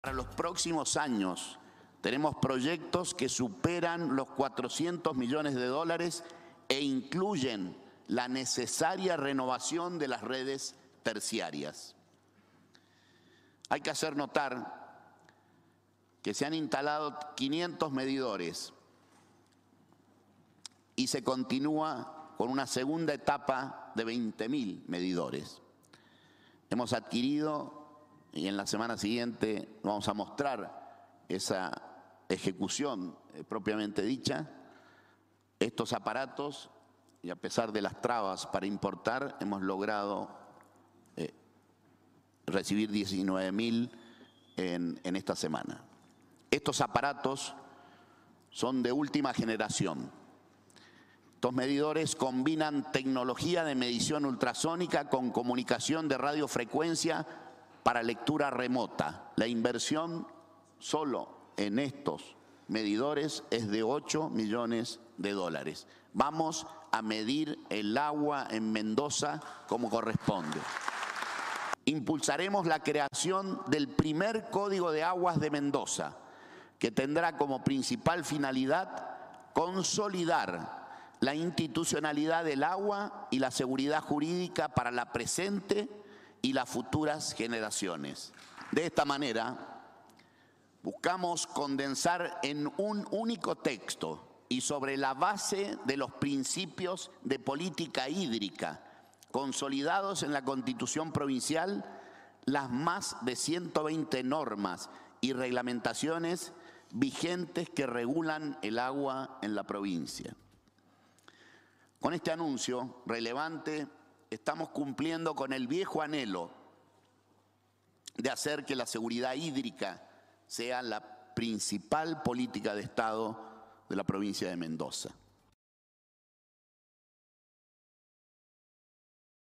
Para los próximos años tenemos proyectos que superan los 400 millones de dólares e incluyen la necesaria renovación de las redes terciarias. Hay que hacer notar que se han instalado 500 medidores y se continúa con una segunda etapa de 20.000 medidores. Hemos adquirido, y en la semana siguiente vamos a mostrar esa ejecución propiamente dicha, estos aparatos, y a pesar de las trabas para importar, hemos logrado recibir 19.000 en esta semana. Estos aparatos son de última generación. Estos medidores combinan tecnología de medición ultrasónica con comunicación de radiofrecuencia para lectura remota. La inversión solo en estos medidores es de 8 millones de dólares. Vamos a medir el agua en Mendoza como corresponde. Impulsaremos la creación del primer Código de Aguas de Mendoza, que tendrá como principal finalidad consolidar la institucionalidad del agua y la seguridad jurídica para la presente y las futuras generaciones. De esta manera, buscamos condensar en un único texto y sobre la base de los principios de política hídrica consolidados en la Constitución Provincial, las más de 120 normas y reglamentaciones vigentes que regulan el agua en la provincia. Con este anuncio relevante, estamos cumpliendo con el viejo anhelo de hacer que la seguridad hídrica sea la principal política de Estado de la provincia de Mendoza.